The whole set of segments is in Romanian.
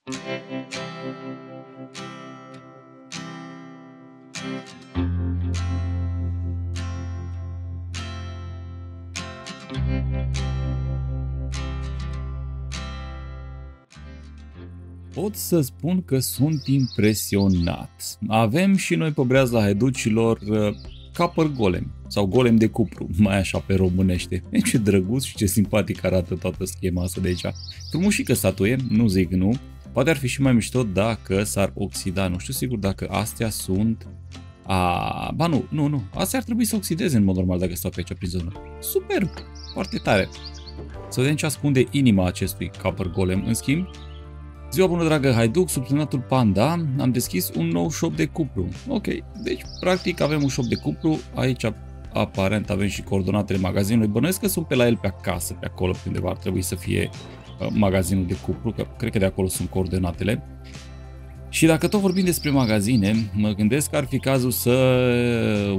Pot să spun că sunt impresionat. Avem și noi pe breaza haiducilor capăr golem sau golem de cupru, mai așa pe românește. E, ce drăguț și ce simpatic arată toată schema asta de aici. Frumușică statuie, nu zic nu. Poate ar fi și mai mișto dacă s-ar oxida, nu știu sigur dacă astea sunt... Ba nu, astea ar trebui să oxideze în mod normal dacă stau pe aici prin zonă. Superb, foarte tare. Să vedem ce ascunde inima acestui capăr golem, în schimb. Ziua bună, dragă haiduc, subsemnatul Panda, am deschis un nou shop de cupru. Ok, deci practic avem un shop de cupru, aici aparent avem și coordonatele magazinului, bănuiesc că sunt pe la el pe acasă, pe acolo, pe undeva ar trebui să fie magazinul de cupru, că cred că de acolo sunt coordonatele. Și dacă tot vorbim despre magazine, mă gândesc că ar fi cazul să...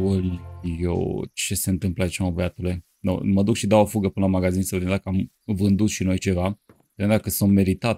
ce se întâmplă aici, mă, băiatule? No, mă duc și dau o fugă până la magazin să vedem dacă am vândut și noi ceva. Dacă s-a meritat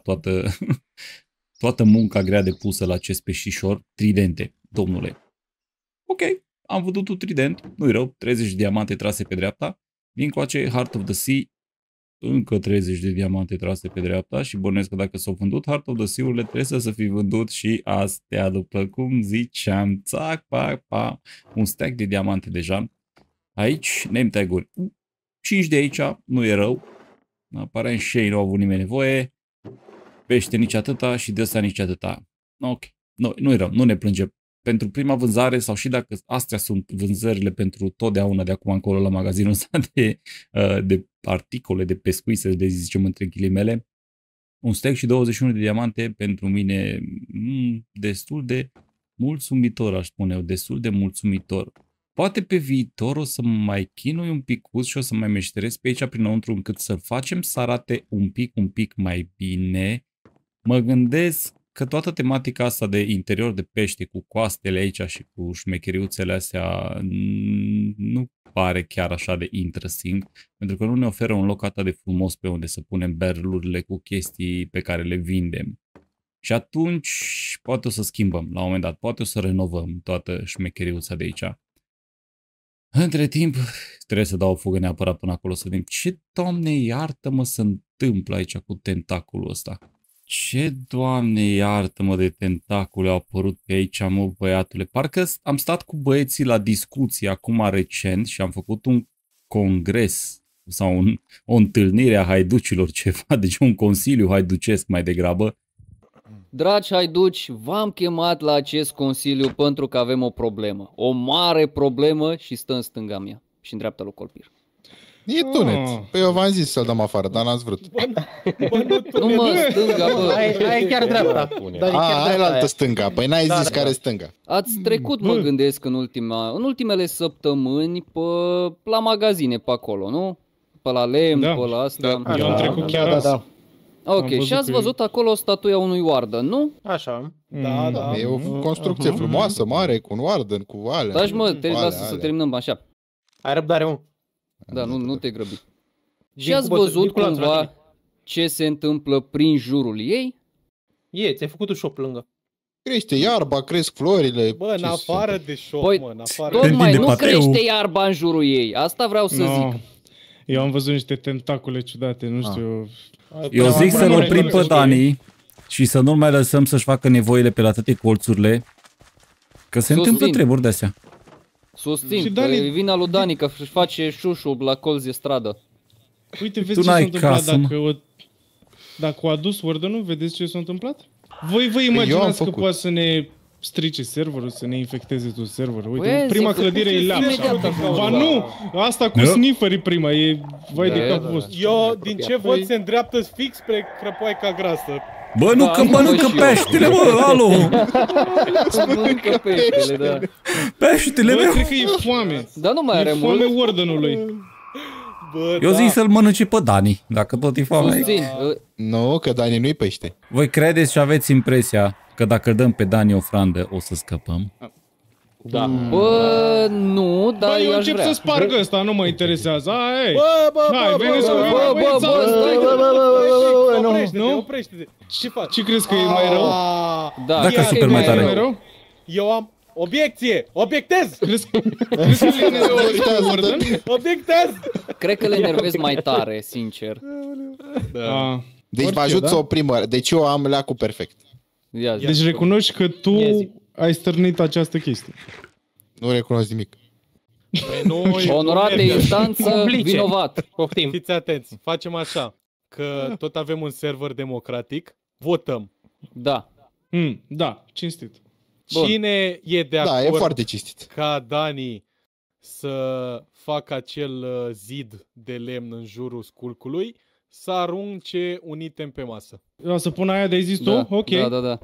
toată munca grea depusă la acest peștișor. Tridente, domnule. Ok, am văzut un trident, nu-i rău, 30 de diamante trase pe dreapta. Vin coace Heart of the Sea, încă 30 de diamante trase pe dreapta și bănuiesc că dacă s-au vândut Heart of the Sea-urile trebuie să fi vândut și astea, după cum ziceam. Țac, pac, pa. Un stack de diamante deja. Aici, name tag-uri. 5 de aici, nu e rău. Aparent și ei nu au avut nimeni nevoie. Pește nici atâta și de ăsta nici atâta. Ok, nu-i rău, nu ne plângem. Pentru prima vânzare sau și dacă astea sunt vânzările pentru totdeauna de acum încolo la magazinul ăsta de articole, de pescuit, să le zicem între ghilimele. Un stack și 21 de diamante pentru mine destul de mulțumitor, aș spune eu, destul de mulțumitor. Poate pe viitor o să mai chinui un picuț și o să mai meșteresc pe aici prinăuntru încât să facem să arate un pic mai bine. Mă gândesc că toată tematica asta de interior de pește cu coastele aici și cu șmecheriuțele astea nu pare chiar așa de interesting, pentru că nu ne oferă un loc atât de frumos pe unde să punem barrel-urile cu chestii pe care le vindem. Și atunci poate o să schimbăm la un moment dat, poate o să renovăm toată șmecheriuța de aici. Între timp, trebuie să dau o fugă neapărat până acolo să vedem ce, Doamne iartă-mă, se întâmplă aici cu tentaculul ăsta. Ce, Doamne iartă-mă, de tentacule au apărut pe aici, mă, băiatule. Parcă am stat cu băieții la discuții acum recent și am făcut un congres sau o întâlnire a haiducilor ceva, deci un consiliu haiducesc mai degrabă. Dragi haiduci, v-am chemat la acest consiliu pentru că avem o problemă. O mare problemă și stă în stânga mea și în dreapta lui Colpir. E tunet. Păi eu v-am zis să-l dăm afară, dar n-ați vrut. Nu mă, stânga, bă. Ai chiar dreapta. Ai la altă stânga. Păi n-ai zis care stânga. Ați trecut, mă gândesc, în ultimele săptămâni la magazine pe acolo, nu? Pe la lemn, pe la astea. Eu am trecut chiar azi. Ok, și ați văzut acolo statuia unui warden, nu? Așa. Da. E o construcție frumoasă, mare, cu un warden, cu alea. Daci mă, te lasă să terminăm așa. Ai răbdare, mă. Da, nu te grăbi. Și ați văzut cumva ce se întâmplă prin jurul ei? Ți-ai făcut un shop lângă. Crește iarba, cresc florile. Bă, în afară de shop, mă, în afară. Tocmai nu crește iarba în jurul ei. Asta vreau să zic. Eu am văzut niște tentacule ciudate, nu știu. Eu zic să-l oprim pe Dani și să nu mai lăsăm să-și facă nevoile pe la toate colțurile, că se întâmplă treburi de-astea. Susțin, că e vina lui Dani că își face șușu la colț de stradă. Uite, vezi ce s-a întâmplat dacă o adus warden-ul, vedeți ce s-a întâmplat? Voi vă imaginați că poate să ne strice serverul, să ne infecteze tot serverul. Uite, prima clădire e lapsă. Ba nu! Asta cu snifferii prima, e vai de cap vostru. Eu, din ce văd, se îndreaptă fix spre crăpoaica grasă. Bă, nu că mănâncă peștele, mă, alo! Mănâncă peștele, da. Peștele meu! Cred că e foame. Dar nu mai are mult. E foame warden-ului. Eu zic să-l mănânce pe Dani, dacă tot e foame. Nu, că Dani nu-i pește. Voi credeți și aveți impresia că dacă îl dăm pe Dani ofrandă, o să scăpăm? Da. Bă, nu, dar bă, eu aș încep vrea. să sparg ăsta, nu mă interesează. Hai, oprește-te. Ce faci? Ce crezi că e mai rău? Da, Dacă super mai tare. Rău? Eu am obiecție! Obiectez! Crezi că le enervează Warden? Obiectez! Cred că le enervez mai tare, sincer. Da. Deci vă ajut să oprim. Deci eu am leacul perfect. Deci recunoști că tu ai stârnit această chestie. Nu recunosc nimic. Onorat de instanță, vinovat. Poftim. Fiți atenți, facem așa, că tot avem un server democratic, votăm. Da. Da, cinstit. Cine e de acord Da, e foarte cinstit. ca Dani să facă acel zid de lemn în jurul sculcului, să arunce un item pe masă. Să pun aia de zis tu? Ok. Da.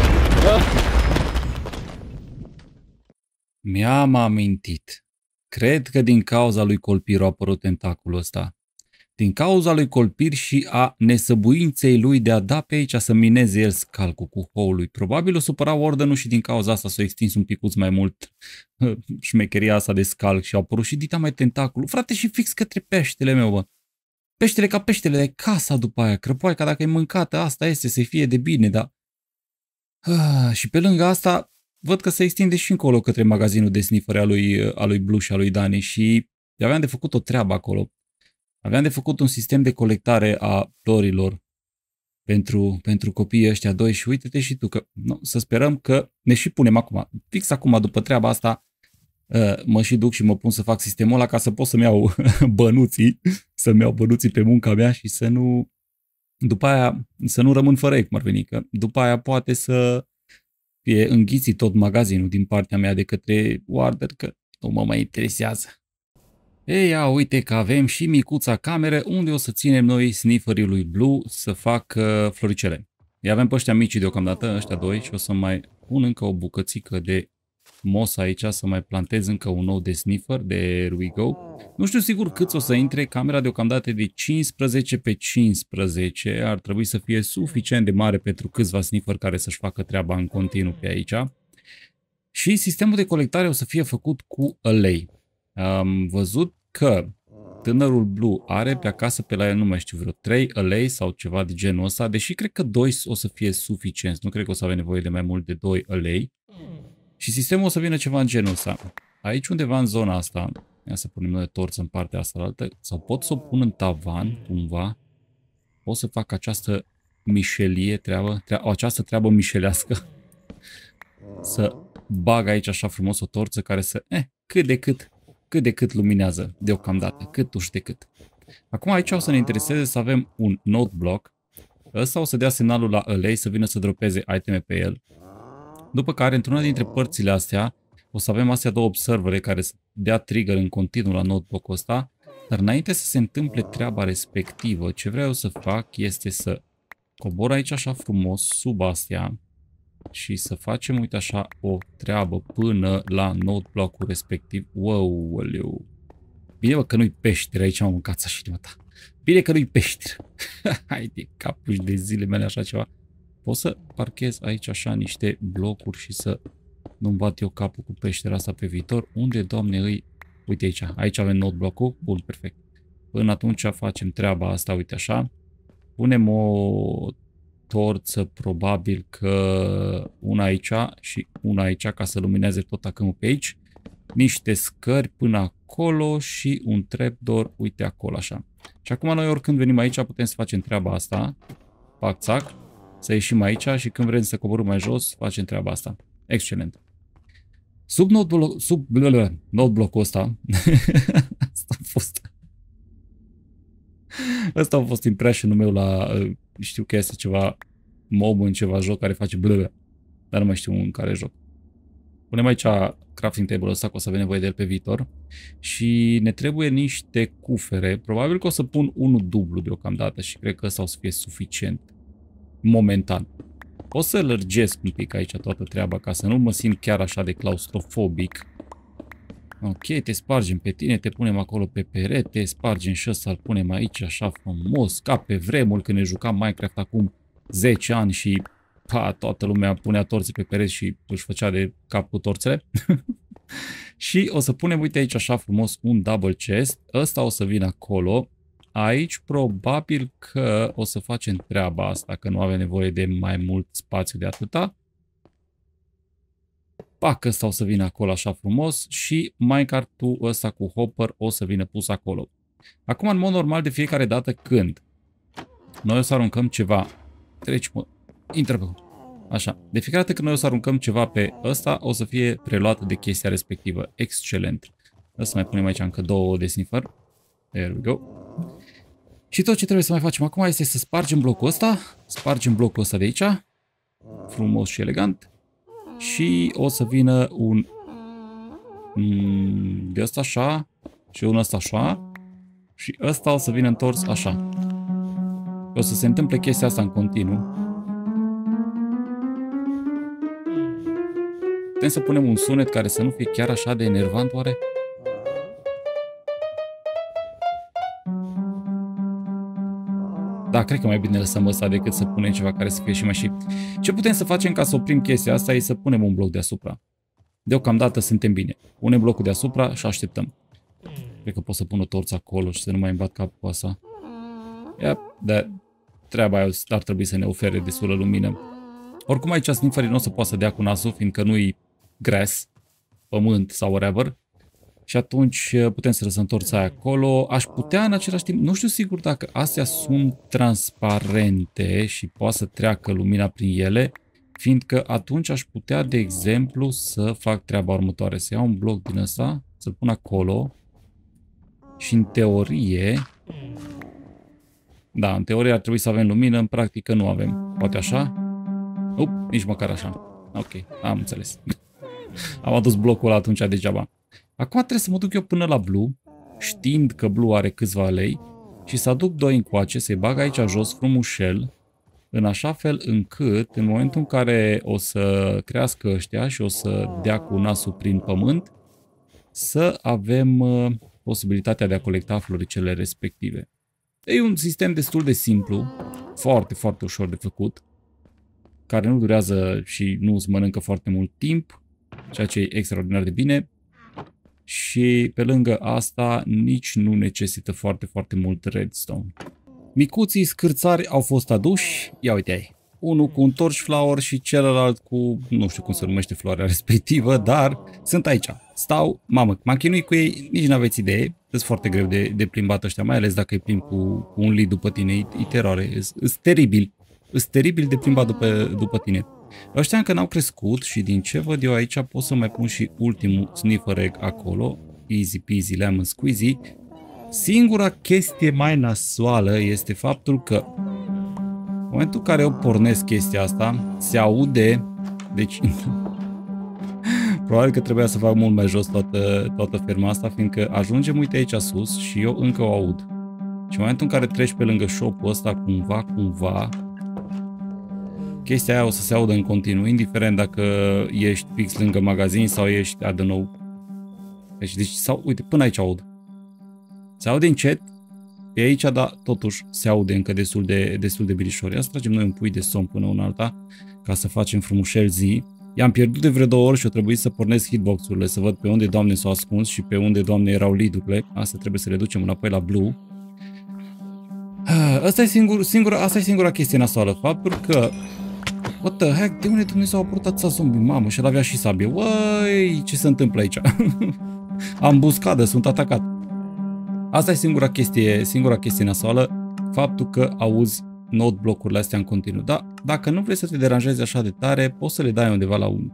Mi-am amintit. Cred că din cauza lui Colpir a apărut tentaculul ăsta. Din cauza lui Colpir și a nesăbuinței lui de a da pe aici să mineze el scalcul cu hoului. Probabil o supăra Warden-ul și din cauza asta s-a extins un picuț mai mult șmecheria asta de scalc și a apărut și dita mai tentaculul. Frate, și fix către peștele meu, bă. Peștele ca peștele, de casa după aia. Crăpoaica, dacă e mâncată, asta este, să fie de bine, dar... și pe lângă asta, văd că se extinde și încolo către magazinul de sniffere a lui Blue și a lui Dani și aveam de făcut o treabă acolo. Aveam de făcut un sistem de colectare a florilor pentru copiii ăștia doi și uite-te și tu că să sperăm că ne și punem acum, fix acum după treaba asta, mă și duc și mă pun să fac sistemul ăla ca să pot să-mi iau să-mi iau bănuții pe munca mea și să nu, după aia, să nu rămân fără ei, cum ar veni, că după aia poate să fie înghițit tot magazinul din partea mea de către Warden, că nu mă mai interesează. Ei, ia, uite că avem și micuța cameră unde o să ținem noi snifferii lui Blue să facă floricele. Îi avem pe ăștia mici deocamdată, ăștia doi, și o să mai pun încă o bucățică de mos aici, să mai plantez încă un nou de sniffer, de Here We Go. Nu știu sigur cât o să intre, camera deocamdată de 15 pe 15, ar trebui să fie suficient de mare pentru câțiva sniffer care să-și facă treaba în continuu pe aici. Și sistemul de colectare o să fie făcut cu alei. Am văzut că tânărul Blue are pe acasă pe la el, nu mai știu, vreo 3 alei sau ceva de genul ăsta, deși cred că 2 o să fie suficient, nu cred că o să avem nevoie de mai mult de 2 alei. Și sistemul o să vină ceva în genul ăsta. Aici undeva în zona asta, ia să punem noi torță în partea asta altă, sau pot să o pun în tavan, cumva, pot să fac această mișelie, această treabă mișelească, să bag aici așa frumos o torță care să, cât de cât luminează deocamdată, cât de cât. Acum aici o să ne intereseze să avem un node block, ăsta o să dea semnalul la alei să vină să dropeze iteme pe el, după care într-una dintre părțile astea o să avem astea două observere care să dea trigger în continuu la node block-ul ăsta, dar înainte să se întâmple treaba respectivă, ce vreau să fac este să cobor aici așa frumos sub astea și să facem, uite așa, o treabă până la node block-ul respectiv. Wow, oleu. Bine, bă, că nu-i peșteră aici, am mâncat așa inima ta. Bine că nu-i peșteră. Hai de capuși de zile mele așa ceva. Pot să parchez aici așa niște blocuri și să nu-mi bat eu capul cu peștera asta pe viitor. Unde, Doamne, îi... Uite aici. Aici avem node block-ul. Bun, perfect. Până atunci facem treaba asta, uite așa. Punem o torță, probabil că una aici și una aici ca să lumineze tot acâmul pe aici. Niște scări până acolo și un trapdoor, uite acolo așa. Și acum noi oricând venim aici putem să facem treaba asta. Pac, țac. Să ieșim aici și când vrem să coborâm mai jos, facem treaba asta. Excelent. Sub node block-ul ăsta, asta a fost impression-ul meu la, știu că este ceva mob în ceva joc care face blă, dar nu mai știu în care joc. Punem aici crafting table-ul ăsta, că o să avem nevoie de el pe viitor. Și ne trebuie niște cufere. Probabil că o să pun unul dublu deocamdată și cred că ăsta o să fie suficient. Momentan. O să lărgesc un pic aici toată treaba ca să nu mă simt chiar așa de claustrofobic. Ok, te spargem pe tine, te punem acolo pe perete, spargem și ăsta, îl punem aici așa frumos, ca pe vremuri când ne jucam Minecraft acum 10 ani și toată lumea punea torțe pe pereți și își făcea de cap cu torțele. Și o să punem, uite aici așa frumos, un double chest. Ăsta o să vină acolo. Aici probabil că o să facem treaba asta, că nu avem nevoie de mai mult spațiu de atâta. Pac, ăsta o să vină acolo așa frumos și minecart-ul ăsta cu hopper o să vină pus acolo. Acum, în mod normal, de fiecare dată când noi o să aruncăm ceva, treci, mă, intră pe așa, de fiecare dată când noi o să aruncăm ceva pe ăsta, o să fie preluată de chestia respectivă. Excelent. O să mai punem aici încă 2 de sniffer. There we go. Și tot ce trebuie să mai facem acum este să spargem blocul ăsta. Spargem blocul ăsta de aici. Frumos și elegant. Și o să vină un de ăsta așa și unul ăsta așa și ăsta o să vină întors așa. O să se întâmple chestia asta în continuu. Putem să punem un sunet care să nu fie chiar așa de enervant, oare? Da, cred că mai bine lăsăm ăsta decât să punem ceva care să fie și mai și... Ce putem să facem ca să oprim chestia asta e să punem un bloc deasupra. Deocamdată suntem bine. Punem blocul deasupra și așteptăm. Cred că pot să pun o torță acolo și să nu mai îmi bat capul cu asta. Ia, dar treaba aia ar trebui să ne ofere destulă lumină. Oricum aici snifferii nu o să poată să dea cu nasul, fiindcă nu-i grass, pământ sau whatever. Și atunci putem să lăsăm torța aia acolo. Aș putea în același timp, nu știu sigur dacă astea sunt transparente și poate să treacă lumina prin ele, fiindcă atunci aș putea, de exemplu, să fac treaba următoare. Să iau un bloc din ăsta, să-l pun acolo și în teorie... Da, în teorie ar trebui să avem lumină, în practică nu avem. Poate așa? Nici măcar așa. Ok, am înțeles. Am adus blocul ăla atunci degeaba. Acum trebuie să mă duc eu până la Blue, știind că Blue are câțiva lei, și să aduc 2 încoace, să-i bag aici jos frumușel, în așa fel încât, în momentul în care o să crească ăștia și o să dea cu nasul prin pământ, să avem posibilitatea de a colecta floricele respective. E un sistem destul de simplu, foarte, foarte ușor de făcut, care nu durează și nu îți mănâncă foarte mult timp, ceea ce e extraordinar de bine. Și pe lângă asta nici nu necesită foarte, foarte mult redstone. Micuții scârțari au fost aduși, ia uite ai. Unul cu un torchflower și celălalt cu, nu știu cum se numește floarea respectivă, dar sunt aici. Stau, mamă, m-am chinuit cu ei, nici n-aveți idee. Sunt foarte greu de plimbat ăștia, mai ales dacă îi plimbi cu un lead după tine, e teroare, e teribil. E teribil de plimbat după tine. Ăștia încă n-au crescut și din ce văd eu aici pot să mai pun și ultimul sniffer egg acolo. Easy peasy lemon squeezy. Singura chestie mai nasoală este faptul că în momentul în care eu pornesc chestia asta, se aude, deci probabil că trebuia să fac mult mai jos toată ferma asta, fiindcă ajungem, uite aici sus și eu încă o aud. Și în momentul în care treci pe lângă shop-ul ăsta, cumva, chestia aia o să se audă în continuu, indiferent dacă ești fix lângă magazin sau ești, I don't know. Deci sau, uite, până aici aud. Se aude încet, pe aici, dar totuși se aude încă destul de birișor. Ia să tragem noi un pui de somn până una alta, ca să facem frumușel zi. I-am pierdut de vreo 2 ori și o trebuie să pornesc hitbox-urile, să văd pe unde, Doamne, s-au ascuns și pe unde, Doamne, erau lead-urile. Asta trebuie să le ducem înapoi la Blue. Asta e singura chestie nasoală. Faptul că... What the heck? De unde Dumnezeu a apărut atâția zombie? Mamă, și el avea și sabie. Uai, ce se întâmplă aici? Ambuscadă, sunt atacat. Asta e singura chestie nasoală. Faptul că auzi node blocurile astea în continuu. Da, dacă nu vrei să te deranjezi așa de tare, poți să le dai undeva la un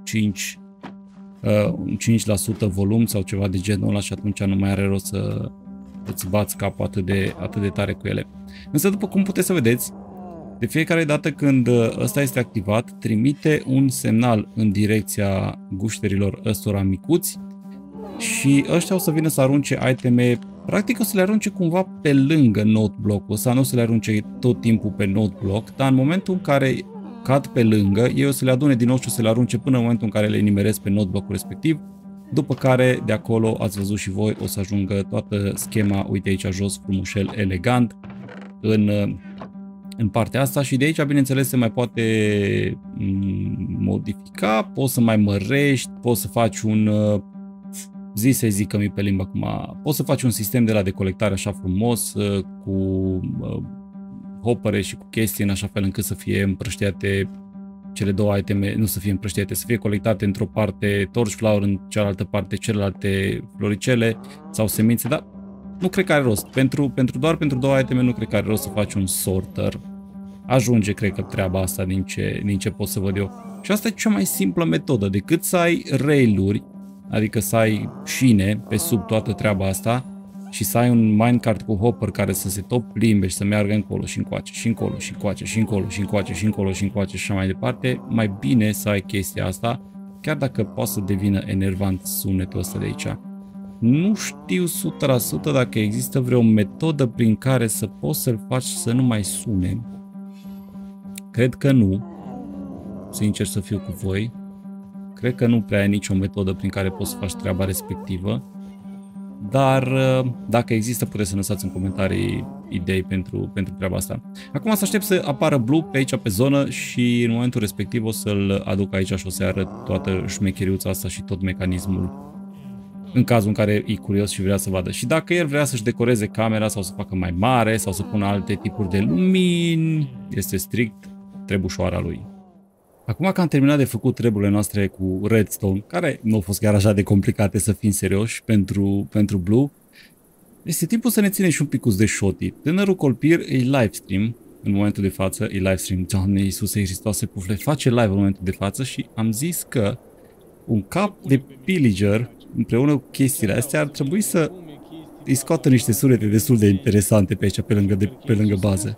5% volum sau ceva de genul ăla și atunci nu mai are rost să îți bați capul atât de tare cu ele. Însă, după cum puteți să vedeți, de fiecare dată când ăsta este activat, trimite un semnal în direcția gușterilor ăstora micuți și ăștia o să vină să arunce iteme, practic o să le arunce cumva pe lângă node block-ul ăsta, nu o să le arunce tot timpul pe node block, dar în momentul în care cad pe lângă, ei o să le adune din nou și o să le arunce până în momentul în care le nimeresc pe node block-ul respectiv, după care de acolo, ați văzut și voi, o să ajungă toată schema, uite aici jos, frumușel, elegant, în partea asta și de aici, bineînțeles, se mai poate modifica, poți să mai mărești, poți să faci un să-i zică-mi pe limbă acum, poți să faci un sistem de la de colectare așa frumos, cu hopere și cu chestii în așa fel încât să fie împrăștiate cele două iteme, nu să fie împrăștiate, să fie colectate într-o parte torch flower, în cealaltă parte celelalte floricele sau semințe, dar nu cred că are rost. Doar pentru două iteme nu cred că are rost să faci un sorter. Ajunge, cred că, treaba asta din ce pot să văd eu. Și asta e cea mai simplă metodă, decât să ai rail-uri, adică să ai șine pe sub toată treaba asta și să ai un minecart cu hopper care să se tot plimbe și să meargă încolo și încoace și încolo și încoace și încolo și încoace și încolo și încoace și așa mai departe, mai bine să ai chestia asta, chiar dacă poate să devină enervant sunetul ăsta de aici. Nu știu 100% dacă există vreo metodă prin care să poți să-l faci să nu mai sune. Cred că nu. Sincer să fiu cu voi. Cred că nu prea e nicio metodă prin care poți să faci treaba respectivă. Dar dacă există, puteți să lăsați în comentarii idei pentru treaba asta. Acum să aștept să apară Blue pe aici pe zonă și în momentul respectiv o să-l aduc aici și o să arăt toată șmecheriuța asta și tot mecanismul. În cazul în care e curios și vrea să vadă. Și dacă el vrea să-și decoreze camera sau să facă mai mare sau să pună alte tipuri de lumini, este strict trebușoara lui. Acum că am terminat de făcut treburile noastre cu redstone, care nu au fost chiar așa de complicate să fim serioși pentru Blue, este timpul să ne ținem și un picuț de shoti. Tânărul Colpir e livestream în momentul de față, e livestream, Doamne Iisuse Hristoase Pufle, face live în momentul de față și am zis că un cap de pillager împreună cu chestiile astea ar trebui să îi scoată niște sunete destul de interesante pe aici, pe lângă bază.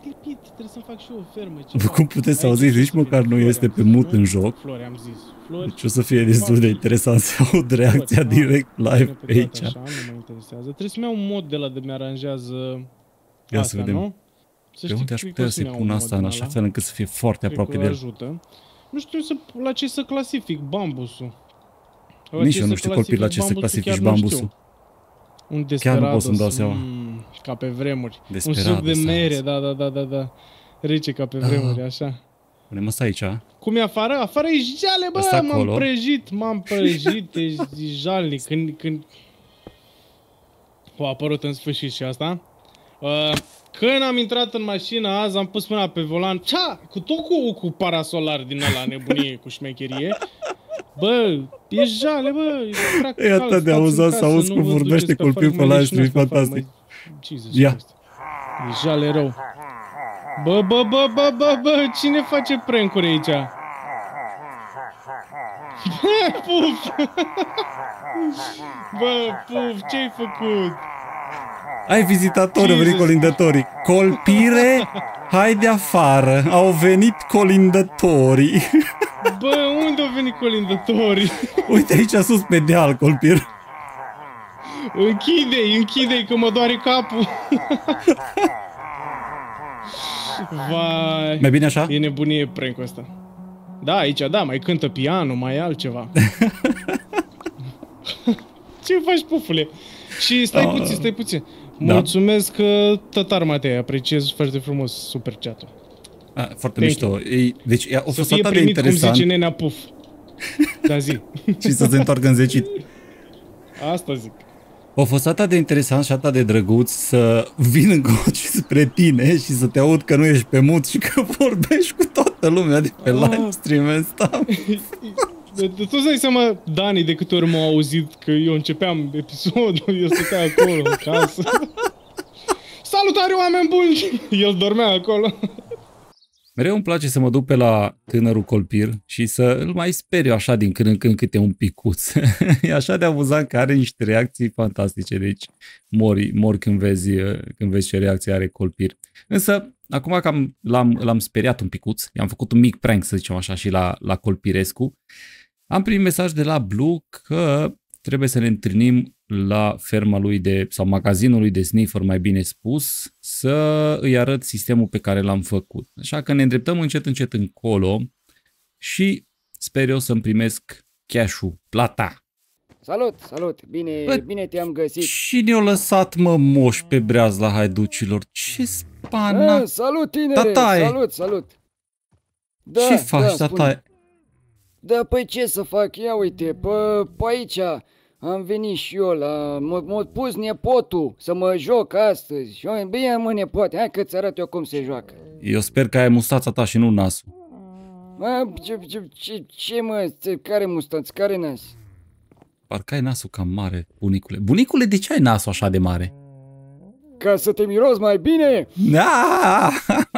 Cum puteți să auziți, nici măcar nu este pe mut în joc. Deci o să fie destul de interesant să aud reacția direct live pe aici. Nu mă interesează. Trebuie să-mi iau un mod de la de mi-aranjează ia să vedem. Pe unde aș putea să-i pun asta în așa fel încât să fie foarte aproape de el? Nu știu la ce să clasific bambusul. Nici eu nu știu, Colpir, la ce să clasifici bambusul. Un Desperados. Chiar nu pot să-mi dau seama. Ca pe vremuri. Desperados, un suc de mere, da. Rece ca pe vremuri, așa. Punem asta aici. Cum e afară? Afară e jale, bă, m-am prăjit, e jalnic. Când... a apărut în sfârșit și asta. Când am intrat în mașină azi, am pus mâna pe volan, cu parasolar din ăla nebunie, cu șmecherie. Bă, e jale, bă, e atât de auzat să auzi cum vorbește Colpir pe live stream, fantastic. Ia. E jale rău. Bă, cine face prank-uri aici? Puf! Bă, Puf, ce-ai făcut? Ai vizitatori, au venit colindătorii. Colpire, hai de afară, au venit colindătorii. Bă, unde au venit colindătorii? Uite aici sus pe deal, Colpir. Închide-i, că mă doare capul. Vai. Mai bine așa? E nebunie prank-ul ăsta. Da, aici, da, mai cântă pianul, mai altceva. Ce faci, Pufule? Și stai puțin. Mulțumesc, tătar Matei, apreciez foarte frumos super chat-ul. Foarte mișto. Deci a fost atât de interesant. Cum zice nenea Puf. Da, zi. Și să se întoarcă înzecit. Asta zic. A fost atât de interesant și atât de drăguț să vin încoace spre tine și să te aud că nu ești pe mut și că vorbești cu toată lumea de pe live stream ăsta. Tu îți dai seama, Dani, de câte ori m-au auzit că eu începeam episodul, eu stăteam acolo în casă. Salutare, oameni buni! El dormea acolo. Mereu îmi place să mă duc pe la tânărul Colpir și să îl mai speriu așa din când în când câte un picuț. E așa de amuzant că are niște reacții fantastice, deci mori când vezi ce reacție are Colpir. Însă, acum că l-am speriat un picuț, i-am făcut un mic prank, să zicem așa, și la Colpirescu, am primit mesaj de la Blue că trebuie să ne întâlnim la ferma lui sau magazinul lui de sniffer, mai bine spus, să îi arăt sistemul pe care l-am făcut. Așa că ne îndreptăm încet încolo și sper eu să-mi primesc cash-ul, plata. Salut, bine te-am găsit. Cine a lăsat moș pe breazla haiducilor? Ce spana? Salut, tinere, salut. Da, ce faci, tataie? Da, păi ce să fac? Ia uite, pe aici am venit și eu m-a pus nepotul să mă joc astăzi. Și eu, bine mă nepote, hai că-ți arăt eu cum se joacă. Eu sper că ai mustața ta și nu nasul. Mă, ce mă, care mustați, care nas? Parcă ai nasul cam mare, bunicule. Bunicule, de ce ai nasul așa de mare? Ca să te miros mai bine? Da!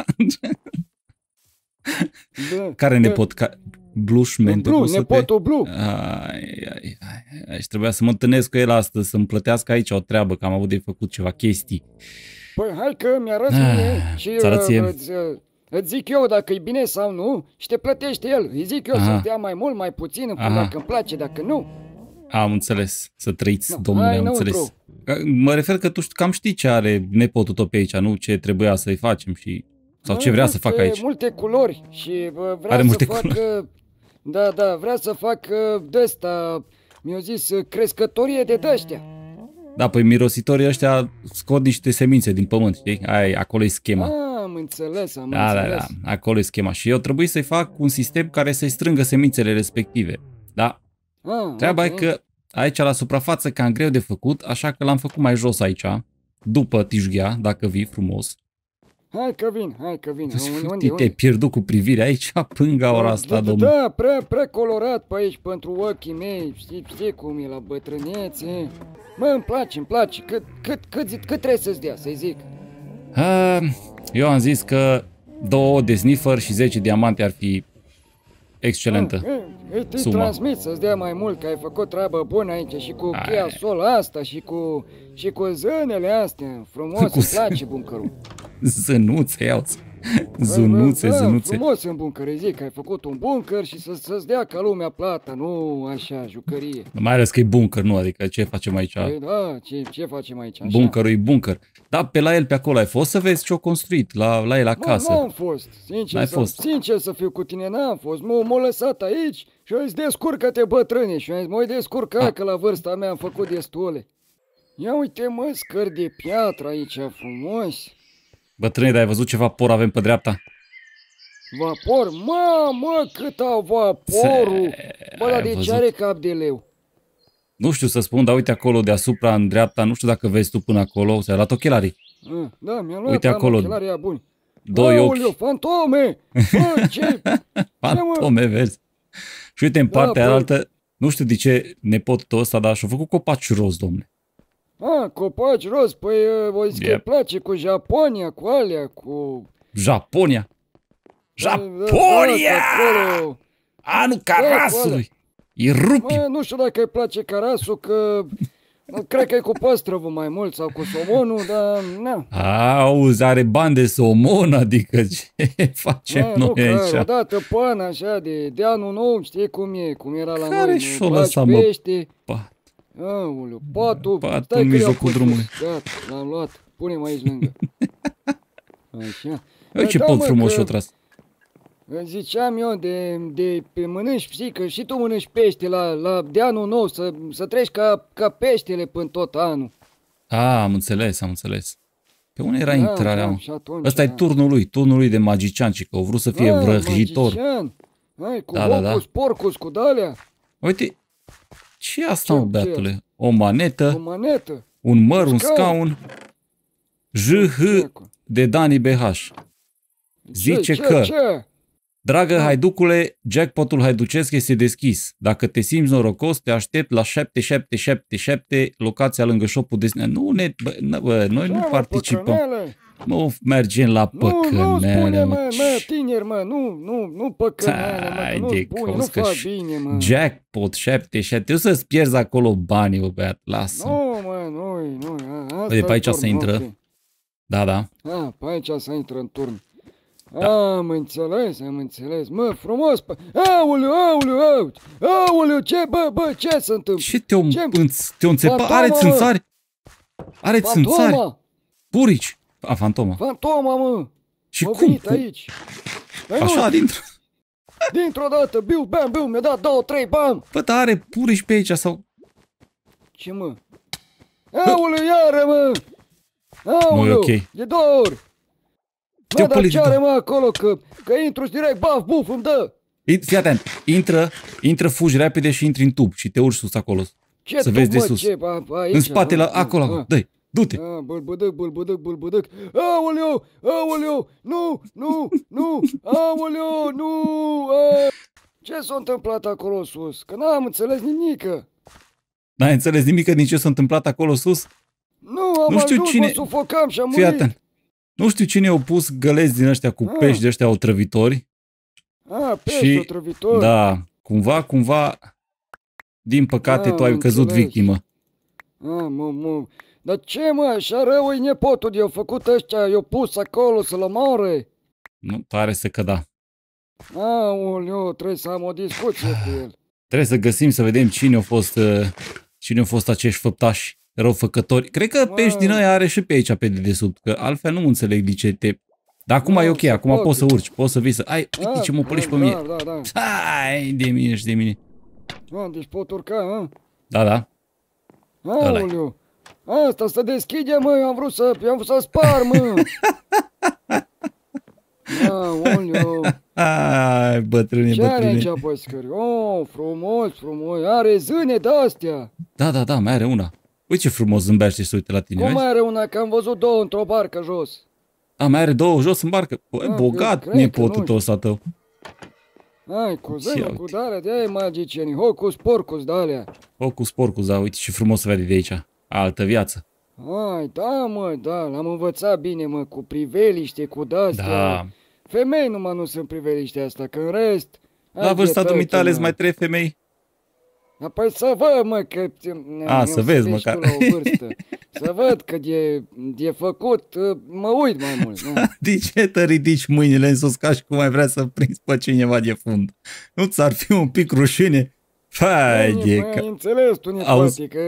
Care nepot? Blușmente? Blu, nepotul Blu. Și trebuia să mă întâlnesc cu el astăzi, să-mi plătească aici o treabă, că am avut de făcut ceva chestii. Păi hai că mi-arăți mie și îți zic eu dacă e bine sau nu și te plătește el. Îi zic eu să-ți dea mai mult, mai puțin, dacă îmi place, dacă nu. Am înțeles, să trăiți, domnule, am înțeles. Mă refer că tu cam știi ce are nepotul tău pe aici, nu? Ce trebuia să-i facem și... Sau ce vrea să facă aici. Multe culori și vrea să facă... Da, vrea să facă de-asta, mi-au zis, crescătorie de de-aștia. Da, păi mirositorii ăștia scot niște semințe din pământ, știi? Acolo e schema. Am înțeles. Da, acolo e schema. Și eu trebuie să-i fac un sistem care să-i strângă semințele respective. Da? Treaba e că aici la suprafață cam greu de făcut, așa că l-am făcut mai jos aici, după Tijghea, dacă vii frumos. Hai că vin. Unde? Te-ai pierdut cu privirea aici, pânga ora asta, domnule. Da, prea colorat pe aici pentru ochii mei, știi cum e la bătrânețe. Mă, îmi place. Cât trebuie să-ți dea, să-i zic? Eu am zis că 2 de sniffer și 10 diamante ar fi excelentă Îi transmit să-ți dea mai mult, că ai făcut treabă bună aici și cu cheia sol asta și cu zânele astea. Frumos, îmi place buncărul. Zânuțe, iau-ți. Zunuțe. Frumos în buncăr, îi zic că ai făcut un buncăr și să-ți dea ca lumea plata, nu așa, jucărie. Mai ales că e buncăr, nu? Adică ce facem aici? Păi da, ce facem aici? Așa? Buncărul e buncăr. Da, pe la el, pe acolo ai fost să vezi ce-o construit la el acasă. Nu am fost. Sincer să fiu cu tine, n-am fost. M-a lăsat aici și eu zis, descurcă-te bătrâne. Și eu zis, mă-i descurca, că la vârsta mea am făcut destule. Ia uite, mă, scări de piatră aici, frumos. Bătrâne, dar ai văzut ce vapor avem pe dreapta? Vapor? Mă, cât au vaporul! Bă, dar de ce are cap de leu? Nu știu să spun, dar uite acolo deasupra, în dreapta, nu știu dacă vezi tu până acolo, ți-ai luat ochelarii. Da, mi-am luat, uite acolo, ochelarii buni. 2 ochi. Fantome! Bă, ce? Fantome, vezi? Și uite, în partea altă, nu știu de ce nepotul ăsta, dar și-a făcut copaci roz, domne. Copaci roz, păi o zic că îi place cu Japonia, cu alea, cu... Japonia! Nu, carasului! Îi rupi! Nu știu dacă îi place carasul, că... Cred că e cu păstrăvul mai mult sau cu somonul, dar... Auzi, are bani de somon, adică ce facem noi aici? Odată până așa de anul nou, știi cum era la noi? Care și-o lăsa, mă? Pat. Aoleu, patul în mijlocul drumului. Gata, l-am luat. Pune-mă aici lângă. Așa. Ce pot frumos și-o tras. Ziceam eu de mănânci, știi, că și tu mănânci pește de anul nou, să treci ca peștele până tot anul. Am înțeles. Pe unde era intrarea? Ăsta e turnul lui de magician, și că o vrut să fie vrăjitor. Magician. Cu hocus porcus, cu d-alea. Uite, ce asta, mă, beatule? O manetă, un măr, un scaun, JH de Dani BH. Zice că, dragă haiducule, jackpotul haiducesc este deschis. Dacă te simți norocos, te aștept la 7777, locația lângă shop-ul de... Noi nu participăm. Nu mergem la păcănele, mă, tineri, mă, nu păcănele, mă, nu fac bine, mă. Jackpot 77, trebuie să-ți pierzi acolo banii, bă, băiat, lasă. Nu, Uite, pe aici se intră. Da. Pe aici se intră în turn. Am înțeles, mă, frumos, aoleu, ce, bă, ce se întâmplă? Ce te-o înțepa? Are țânțari, purici. Fantoma, mă. Și cum? Aici. Așa, dintr-o dată, biu, mi-a dat 2-3, bam. Bă, dar are purici pe aici sau... Ce, mă? Aoleu, iară, mă. Aoleu, de 2 ori. Bă, dar ce are, mă, acolo, că intru și direct, buf, îmi dă. Fii atent, intră, fugi repede și intri în tub și te urci sus acolo. Ce să vezi de mă, sus. Aici, în spate, acolo, dă-i, du-te. Bâlbâdâc. Aoleu, nu, aoleu, nu. Ce s-a întâmplat acolo sus? Că n-am înțeles nimică. N-ai înțeles nimic nici ce s-a întâmplat acolo sus? Nu știu ajuns, cine... mă sufocam și am murit. Fii atent. Nu știu cine au pus găleți din ăștia cu pești de ăștia otrăvitori. Pești otrăvitori. Da, cumva, din păcate tu ai căzut victimă. Dar ce mă, așa rău e nepotul de-au făcut ăștia, i-au pus acolo să-l omoare? Nu, pare să că da. Aoleu, trebuie să am o discuție cu el. Trebuie să găsim, să vedem cine au fost acești făptași răufăcători. Cred că pești din ăia are și pe aici pe dedesubt, că altfel nu înțeleg de ce te... Dar acum e ok, acum poți să urci, poți să vii să... Ai, uite ce mă pălești pe mine. Da. Hai, de mine și de mine. Deci pot urca, Da. Aoleu. Asta să deschide, mă, eu am vrut să spar, mă. Aoleu. Ai, bătrâne. Ce are aici, păscări? Frumos. Are zâne de-astea. Da, mai are una. Uite ce frumos zâmbește și se uite la tine, Cum mai are una? Că am văzut două într-o barcă jos. Mai are două jos în barcă? Bogat nepotul tău ăsta tău. Ai, cu zâne, cu de-alea, de-aia e magicienii. Hocus porcus de-alea. Hocus porcus, da, uite ce frumos se vede de aici. Altă viață. Da, l-am învățat bine, mă, cu priveliște, cu de-astea. Da. Femei numai nu sunt priveliște asta, că în rest... La vârsta dumitale mai 3 femei. Păi să văd, mă, că... Să vezi măcar. Să văd că de făcut, mă uit mai mult. De ce te ridici mâinile în sus ca și cum ai vrea să prinzi pe cineva de fund? Nu ți-ar fi un pic rușine? Ai înțeles tu, nepoate, că...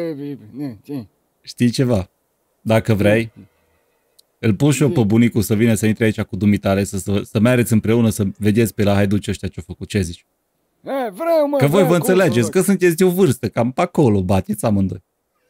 Știi ceva? Dacă vrei, îl pun și eu pe bunicul să vină să intre aici cu dumitale, să mereți împreună, să vedeți pe la haiduci ăștia ce-au făcut. Ce zici? Vreau, mă, că voi vă înțelegeți, că sunteți de o vârstă, cam pe acolo, bateți amândoi.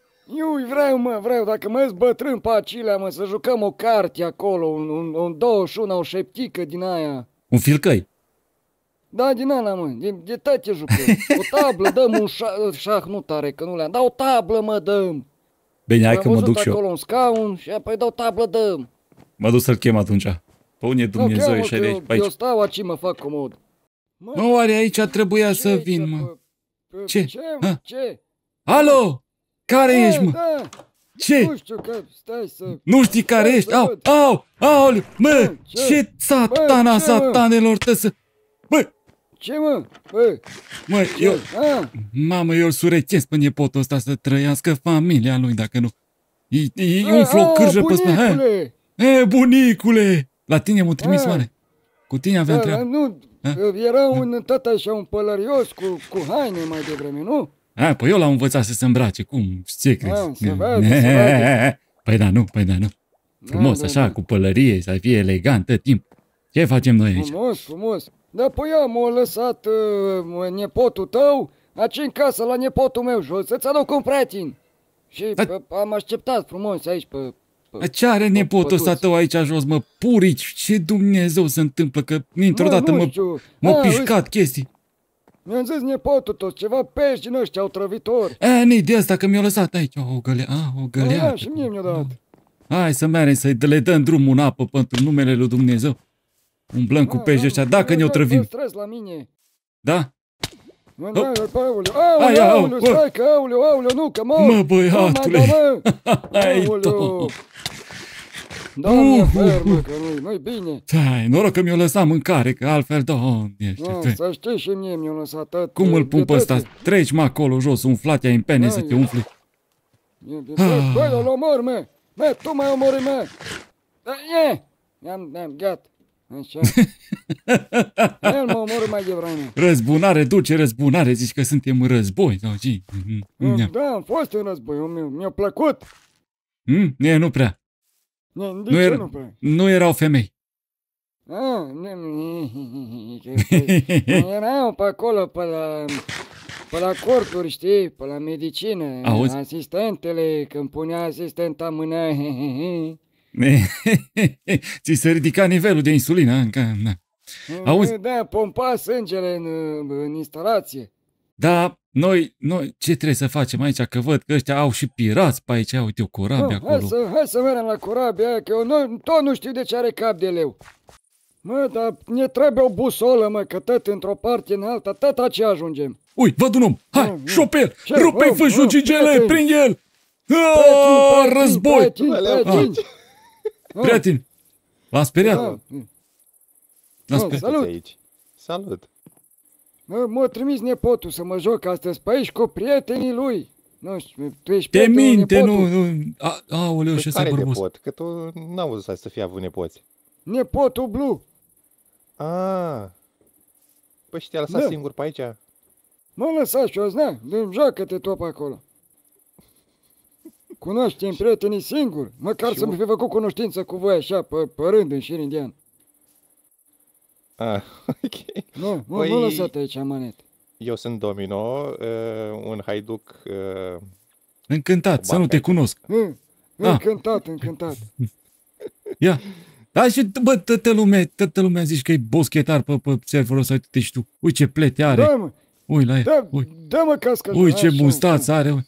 Vreau, dacă mă bătrân pe acilea, mă, să jucăm o carte acolo, un 21, o șeptică din aia. Un filcăi? Da, din ala, mă, de toate jucăm. O tablă, dăm un șah, nu tare, că nu le-am, dar o tablă, mă, dăm. Bine, hai că mă duc și eu. Acolo un scaun și apoi dau tablă, dăm. Mă duc să-l chem atunci. Pune Dumnezeu ieși de aici, pe aici. Eu stau aici, mă fac comod. Mă, oare aici trebuia să vin, mă? Ce? Ce? Alo? Care ești, mă? Da. Ce? Nu știu, că stai să... Nu știi care ești? Au, mă, ce satana satanelor să... Bă! Ce, mă? Mă, eu... Mamă, eu îl surechez pe nepotul ăsta să trăiască familia lui, dacă nu... Îi umflă o cârjă pe spate. Bunicule! La tine m-a trimis oare? Cu tine aveam treabă. Nu, era tot așa un pălărios cu haine mai devreme, nu? Păi eu l-am învățat să se îmbrace, cum? Ce crezi? Se vede. Păi da, nu. Frumos, așa, cu pălărie, să fie elegant tot timp. Ce facem noi aici? Frumos. Dar păi m-a lăsat nepotul tău aici în casă la nepotul meu jos, să-ți aduc un prieten. Și am așteptat frumos aici pe... Ce are nepotul ăsta tău aici jos, mă? Purici, ce Dumnezeu se întâmplă? Că dintr-o dată m-a pișcat chestii. Mi-am zis nepotul tot, ceva pești din ăștia otrăvitori. Nu-i de asta că mi-a lăsat aici o găleată. Și mie mi-a dat. Hai să mergem să le dăm drumul în apă pentru numele lui Dumnezeu. Umblăm cu pești ăștia, dacă ne otrăvim. La mine. Da? Aoleu, stai că aoleu, nu, că mă, băiatule. Aoleu. Doamne, fermă, că nu-i bine. Hai, noroc că mi-o lăsat mâncare, că altfel, Doamne. Să știi și mie mi-o lăsat tot. Cum îl pun pe ăsta? Treci mă acolo jos, umflat în pene să te umfli. Băi, îl omor, mă. Mă, tu mai omori, mă. Am gata. Așa. El mă omoră mai devreme. Răzbunare, duce răzbunare, zici că suntem în război. Da, am fost în război, mi-a plăcut. Nu prea. Nu erau femei. Erau pe acolo, pe la corturi, știi, pe la medicină. Auzi? Asistentele, când punea asistenta mâna. Ți se ridica nivelul de insulină. Auzi? Da, pompa sângele în instalație. Da, noi, ce trebuie să facem aici? Că văd că ăștia au și pirați pe aici, uite o corabie acolo. Hai să mergem la corabia aia, că eu tot nu știu de ce are cap de leu. Mă, dar ne trebuie o busolă, mă, că tot într-o parte în alta, tot aici ajungem. Ui, văd un om! Hai, șopel! Ce? Rupe-i fâșugigele, prind el! Război! Prieteni! L-am speriat! Salut! Salut! M-a trimis nepotul să mă joc astăzi pe aici cu prietenii lui. Nu știu, tu ești Te prietenul minte, nepotul? nu. Aoleu, ce s-a bărbos. nepot? Că tu n-am văzut să fie avut nepoți. Nepotul Blue. Păi și te-a lăsat singur pe aici? M-a lăsat jos, na, joacă-te tot pe acolo. Cunoaștem prietenii singuri, măcar să-mi fi făcut cunoștință cu voi așa, pe rând, în șir indian. Ok. Nu, m-a lăsat aici, manet. Eu sunt Domino, un haiduc... Încântat, să nu te cunosc. Încântat. Ia. Da, și bă, toată lumea zici că e boschetar pe serverul ăsta, uite și tu. Ui, ce plete are. Da, mă. Ui, la el. Dă-mă cască. Ui, ce mustață are.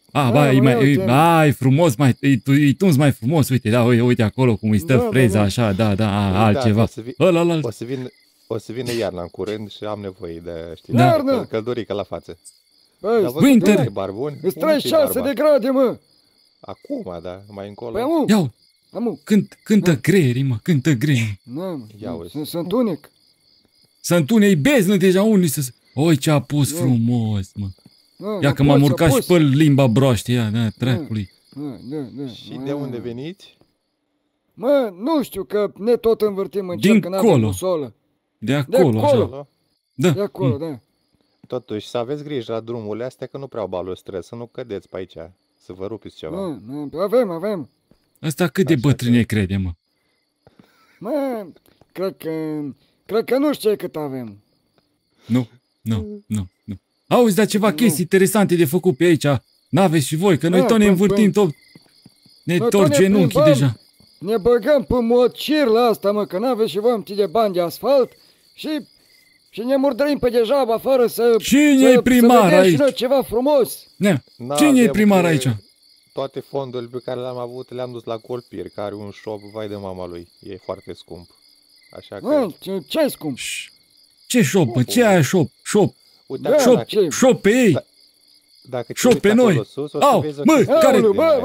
E frumos, e tuns mai frumos, uite, da, uite acolo cum îi stă freza, așa, da, altceva. O să vină iarna în curând și am nevoie de, știi, căldurică la față. Winter! Îți 36 de grade, mă! Acum, da, mai încolo. Păi, amu! Iau! Cântă greierii, mă, cântă greierii. Sunt unic. Sunt unei beznă deja unii să... Oi, ce a pus frumos, mă. Ia că m-am urcat și pe limba broaște, ia, da, tracului. Și de unde veniți? Mă, nu știu, că ne tot învârtim în cer, că n-avem busolă. De acolo, așa. De acolo, da. Totuși, să aveți grijă la drumurile astea, că nu prea au balustrăzi, să nu cădeți pe aici, să vă rupiți ceva. Avem. Asta cât de bătrâne crede, mă? Mă, cred că nu știu cât avem. Nu. Auzi, dar ceva chestii interesante de făcut pe aici. N-aveți și voi, că noi tot ne învârtim, tot ne torc genunchii deja. Ne băgăm pe mocir la asta, mă, că n-aveți și voi de bani de asfalt și ne murdărim pe degeaba fără să... Cine e primar aici? Și noi ceva frumos. Cine e primar aici? Toate fondurile pe care le-am avut le-am dus la Colpir, care are un shop, vai de mama lui. E foarte scump. Așa că... Ce-i scump? Ce shop, bă? Ce ai shop? Shop pe ei! Dacă shop pe noi! Bă, care...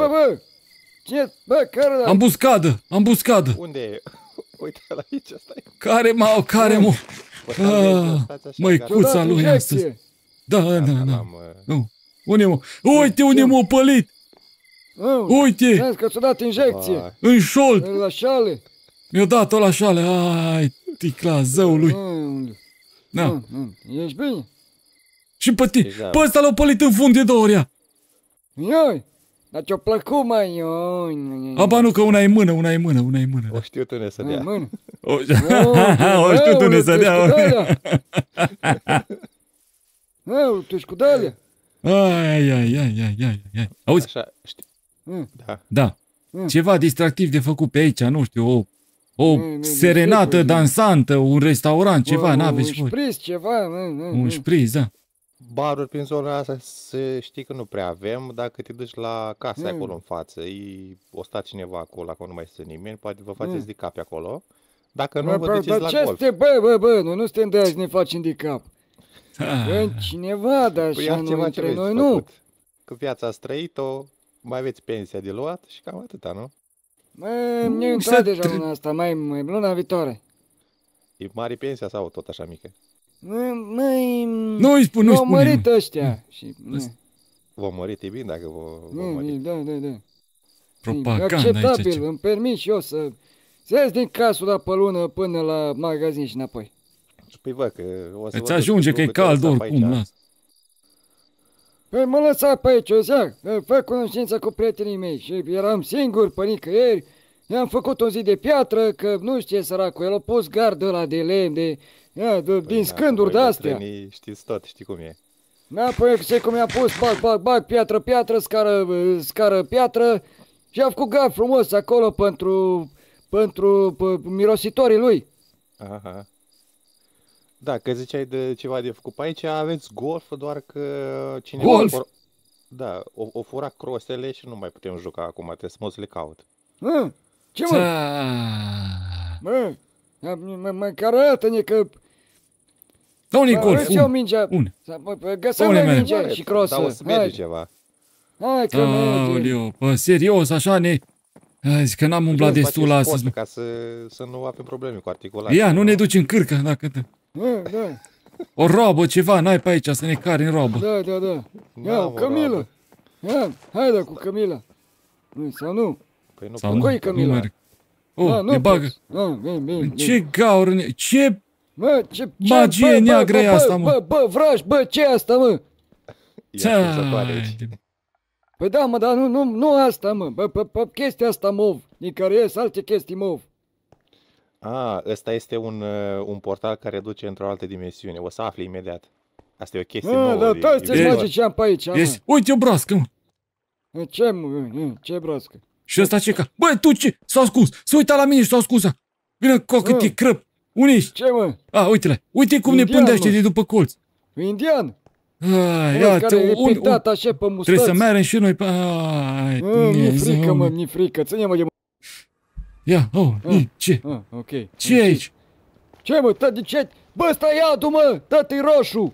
Bă, care... Ambuscadă! Unde e? Uite la aici, stai. Care mă? Măicuța lui astăzi. Da. Unde mă? Uite unde m-a pălit! Uite! Că ți-a dat injecție. În șold! La șale. Mi-a dat-o la șale. Ai, ticla zăului. Ești bine? Și pe tine. Pe ăsta l-au pălit în fund de 2 ori. Ioi! Dar ți-a plăcut, mai. Aba nu, că una e mână. O știu tu ne să dea. O știu tu ne să dea. Tu ești cu de-alea. Ai. Auzi? Așa, știi. Da. Ceva distractiv de făcut pe aici, nu știu, o serenată dansantă, un restaurant, ceva, n-aveți voi. Un șpriz, ceva. Un șpriz, da. Baruri prin zona asta, să știi că nu prea avem. Dacă te duci la casa acolo în față, o sta cineva acolo, acolo nu mai este nimeni, poate vă faceți de cap acolo. Dacă nu, vă duceți la golf. Bă, noi nu suntem de aia să ne facem de cap. Cineva, dar așa nu, între noi nu. Că viața ați trăit-o, mai aveți pensia de luat și cam atâta, nu? Ne-a intrat deja luna asta, mai luna viitoare. E mare pensia sau tot așa mică? Nu-i spune. V-au mărit ăștia. V-au mărit, e bine dacă v-au mărit. Da. Propaganda acceptabil, aici. îmi permit și eu să ies din casă pe lună până la magazin și înapoi. Păi vă, că o să îți ajunge că e cald oricum, las. Păi mă lăsa pe aici, o zic, fă cunoștință cu prietenii mei și eram singur pe nicăieri, i-am făcut un zid de piatră, că nu știe săracul, el a pus gardul ăla de lemn, din scânduri de-astea. Știți tot, știi cum e. Da, păi știi cum i-a pus, bag, piatră, scară, piatră și a făcut gard frumos acolo pentru mirositorii lui. Aha. Da, că ziceai de ceva de făcut pe aici, aveți golf, doar că cineva... Golf? Da, o fura crosele și nu mai putem juca acum, trebuie să mă să le caut. Ce mă? Măcar arată-ne că... Dă-ne golf, Îți iau mingea. une. Găseam-mi mingea și crosă. Dar o să merge ceva. Hai că merge. Aoleu, bă, serios, așa ne... Zic că n-am umblat destul astăzi. Ca să nu avem probleme cu articulația. Ia, nu ne duci în cârcă, dacă... Da. O robă, ceva, n-ai pe aici să ne cari în robă. Da. Ia, Camila. Ia, haide cu Camila. Sau nu? Păi nu. Sau nu? Cu e Camila? Nu merg. Ne bagă. Bine. Ce gaură, ce Mă, ce magie neagră e asta, mă? Bă, vraj, bă, ce e asta, mă? Ia, cursătoare aici. Păi da, mă, dar nu asta, mă. Bă, chestia asta mov. Din care ies alte chestii mov. Ăsta este un portal care duce într-o altă dimensiune. O să afli imediat. Asta e o chestie nouă. Da, toți ce magician pe aici, mă. Uite o broască, mă. Ce, mă? Ce broască? Și ăsta ce ca? Băi, tu ce? S-a scus. S-a uitat la mine și s-a scus. Vină cocă, te crăp. Unde ești? Ce, mă? Uite-le. Uite cum Indian, ne pândește mă. de după colț. Indian. Ia, care e pictat așa pe mustăți. trebuie să mergem și noi. Mi-e frică, mă, mi-e frică. Ține-mă de... Ia, ce? Ok. Ce e aici? Ce, mă, de ce? Bă, ăsta e iadul, mă, tăti roșu.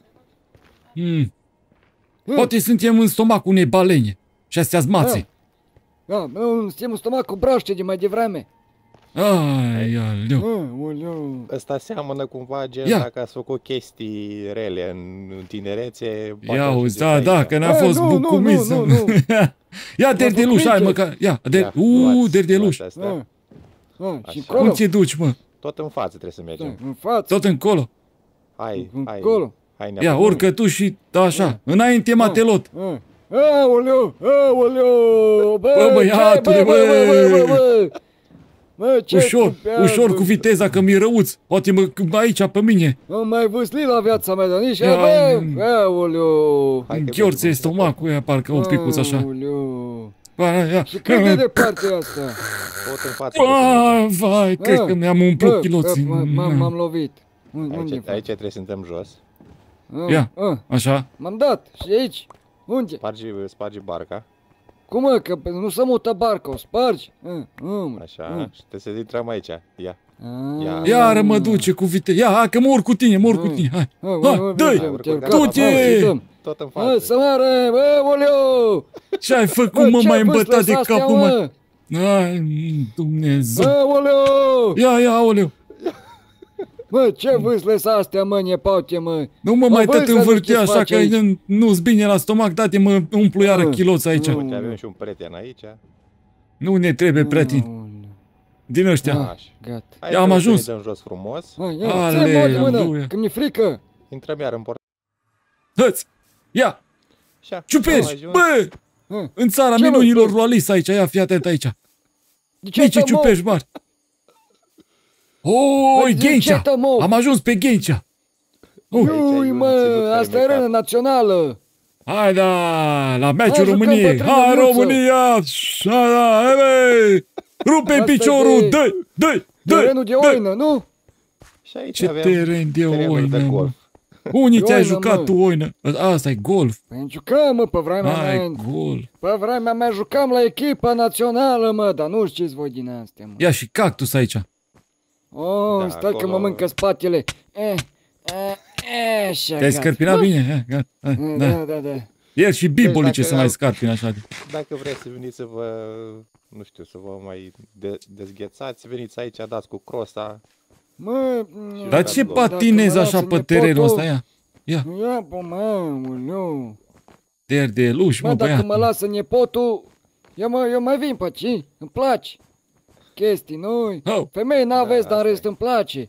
Poate suntem în stomacul unei balene. Și astea-s mațe. Suntem în stomacul braște de mai devreme. Aleu. Ăsta seamănă cumva gen dacă ați făcut chestii rele în tinerețe. Ia auzi, da, că n-a fost bucumiț. Nu. Ia derdeluș, hai măcar. Ia, derdeluș. Cum ți duci, mă? Tot în față trebuie să mergem. În față. Tot încolo. Hai. Ia, urcă tu și așa. Înainte, Matelot. Aoleu. Bă, băiatule, bă. Ușor, ușor cu viteza, că mi-e răuț. Poate aici pe mine. Am mai văslit la viața mea, dar nici... Aoleu. Gheorțe e stomacul ăia, parcă un picuț așa. Aoleu. Ia. Și cât de departe e asta? Tot în față. Vai, cred că mi-am umplut chiloții. M-am lovit. Aici trebuie să suntem jos. Ia, așa. M-am dat. Și aici? Unde? Spargi barca. Cum, mă, că nu se mută barca, o spargi? Așa, și trebuie să intrăm aici. Ia. Iară mă duce cu viteză. Ia, hai că mă urc cu tine, Hai, dă-i, du-te! Tot în față. Hai, să moară, oleu! Ce-ai făcut, mă, mai îmbătat de capul, mă? Ai, Dumnezeu! Oleu! Ia, oleu! Mă, ce vâsle-s astea, mă, nepaute, mă? Nu mă mai tot învârti așa, că nu-s bine la stomac, date-mă, umplu iară chiloți aici. Uite, avem și un prieten aici. Nu ne trebuie prieteni. Din ăștia. Gata. Ia, am ajuns. Hai să jos frumos. Aleluia. Că mi-e frică. Intrăm iar în port. Hăți! Ia! Ciupești! Bă! În țara minunilor lui Alice aici, ia, fii atent aici. Nici ciupești mari. Oi, Ghencea! Am ajuns pe Ghencea! Ui, mă, asta e arenă națională! Hai, da, la meciul României! Hai, România! Hai, băi! Rupe piciorul! Dă-i! Terenul de oină, nu? Ce teren de oină, mă! Unii te-ai jucat tu oină? Asta e golf. Păi jucam, mă, pe vremea mea. Golf. Pe vremea mea jucam la echipa națională, mă, dar nu știți voi din astea, mă. Ia și cactus aici. Stai că mă mâncă spatele. Te-ai scărpinat bine? Da. El și bibolii ce să mai scarpine așa. Dacă vreți să veniți să vă, nu știu, să vă mai dezghețați, veniți aici, dați cu crosa. Mă, dar ce patinezi așa pe terenul ăsta? Ia, nu. Derdeluș, mă, băiat. Dacă mă lasă nepotul, eu mai vin pe aici, îmi place. Chestii noi. Femei n-aveți, dar în rest îmi place.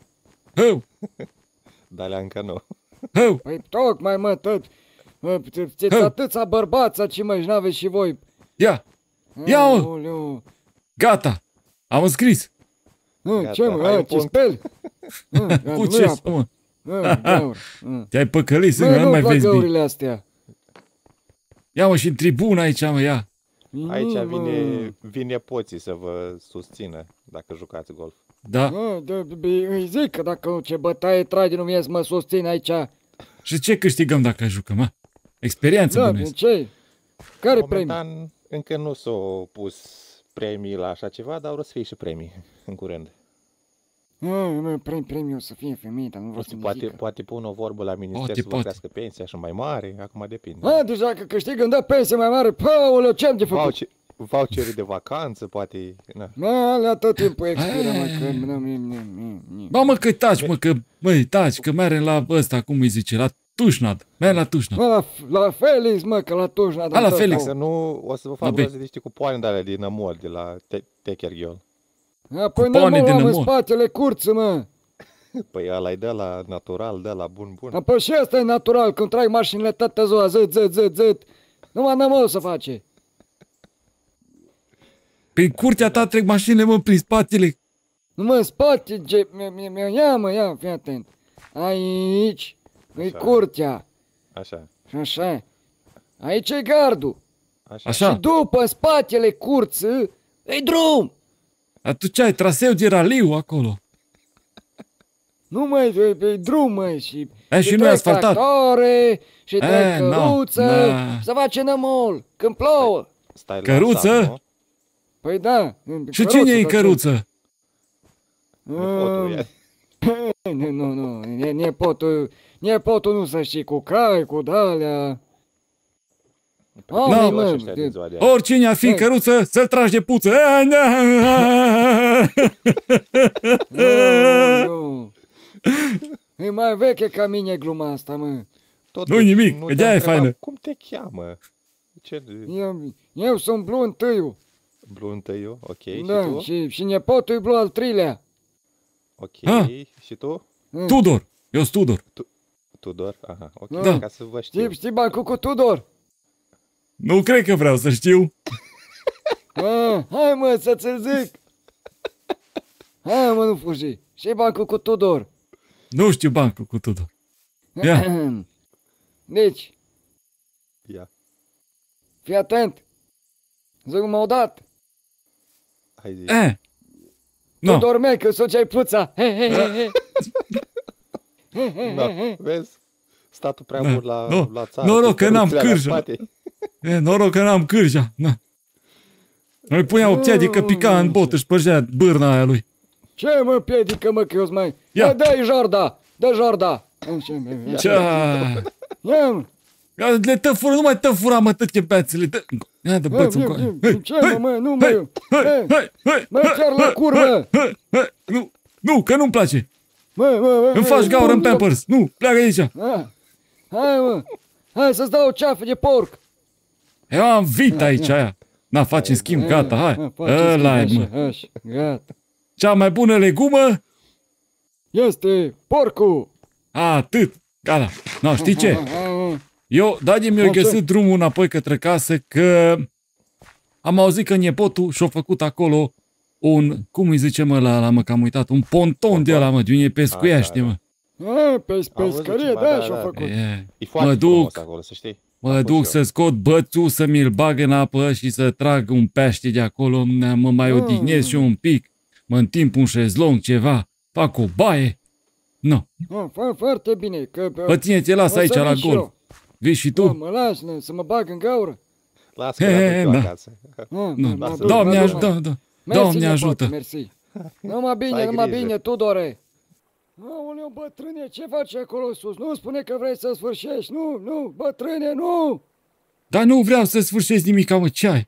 Dar încă nu. Păi tocmai, mă, tot. Ți-ți atâția bărbați ce mă, n-aveți și voi. Ia-o! Gata, am înscris. Ce, mă, ce speli? Cu ce, mă? Te-ai păcălit, nu mai vezi bine. Astea. Ia, mă, și în tribună aici, mă, ia. Aici vine poții să vă susțină dacă jucați golf. Da. Îi zic că dacă ce bătaie trage nu mie să mă susțin aici. Și ce câștigăm dacă jucăm, mă? Experiență bănuiesc. Ce? Care premii? Momentan încă nu s-au pus premii la așa ceva, dar o să fie și premii în curând. Premiul să fie femei, dar nu vreau să poate, poate pun o vorbă la minister să vă crească pensia și mai mare, acum depinde. Deja că câștig îmi dă pensie mai mare, paulă, ce-am de făcut? Vouchere de vacanță, poate, la tot timpul expiră, mă, Ba, mă, că taci, mă, că, măi, taci, că merem la ăsta, cum îi zice, la Tușnad, merem la Tușnad. La Felix, mă, că la Tușnad. La Felix. Să nu, o să vă fac rost de niște cupoane de alea din Nămol, de la Techer Girl. Păi Nămol am în spatele curță, mă. Păi ăla-i de la natural, de la bun. Păi și ăsta e natural, când trag mașinile toată ziua, zăt. Numai Nămol să face. Prin curtea ta trec mașinile, mă, prin spatele. Nu mă, în spate, ia, fii atent. Aici e curtea. Așa. Așa. Aici e gardul. Așa. Și după spatele curță e drum. Atunci ai traseu de raliu acolo. Nu mai e drum, măi, și nu e asfaltat. Tractoare, și trec căruță, să face Nămol, când plouă. Căruță? Păi da. Și cine e căruță? Nu, nepotul nu să știi, cu cai, cu d-alea. Oricine ar fi în căruță, să-l tragi de puță. Nu. E mai veche ca mine gluma asta, mă. Nu-i nimic, că de-aia e faină. Cum te cheamă? Eu sunt Blu întâiu. Blu întâiu, ok. Da, și nepotul e Blu al treilea. Ok, și tu? Tudor, eu sunt Tudor. Tudor, aha, ok, ca să vă știu. Știi bancul cu Tudor? Nu cred că vreau să știu. Hai mă, să ți-l zic. Hai mă, nu fugi. Și bancul cu Tudor. Nu știu bancul cu Tudor. Ia. Deci. Ia. Fii atent. Zic m-au dat. Hai zi. Tu dormeai că soceai puța. Vezi? Statul prea mult la țară. Noroc că n-am cârja. Noroc că n-am cârja. Noi punea o piedică, pica în bot, își spărgea bârna aia lui. Ce mă piedică, mă, că eu mai... Dă-i Jorda! Dă Jorda! Ia, le tăfură, nu mai tăfura, mă, tăche bețele. Ia de băț în coaie. Ce, mă, nu, mă, mă, chiar la curvă. Nu, că nu-mi place. Mă, îmi faci gaură în Pampers. Nu, pleacă aici. Hai, mă, hai să-ți dau o ceafă de porc. Eu am vit aici, aia. Na, facem schimb, gata, hai. Ăla-i, mă. Gata. Cea mai bună legumă? Este porcul. Atât. Gata. No, știi ce? Eu, mi-a găsit drumul înapoi către casă, că am auzit că nepotul și-a făcut acolo un, cum îi zice, mă, mă, că am uitat, un ponton de ăla, mă, de unde pescuiește, mă. Pescărie, da, și-a făcut. E foarte frumos acolo, să știi. Mă duc să scot bățul, să mi-l bag în apă și să trag un pește de acolo, mă mai odihnesc și un pic, mă întimp un șezlong, ceva, fac o baie. Nu. Foarte bine. Pe tine te las aici la golf. Vii și tu? Mă las, să mă bag în gaură. Lasă că la acasă. Doamne ajută. Doamne ajută. Mersi. Numai bine, Tudore. Aoleu, bătrâne, ce faci acolo sus? Nu spune că vrei să sfârșești. Nu, bătrâne, nu. Dar nu vreau să sfârșești nimic, mă, ce ai?